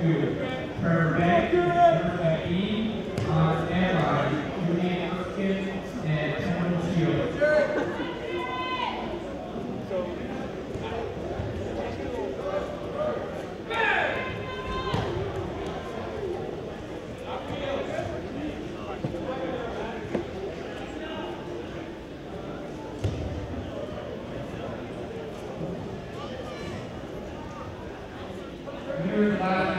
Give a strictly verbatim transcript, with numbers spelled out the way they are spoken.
two. Turn back to number E on standby. Julian Erskine and Temple Shields. Here's last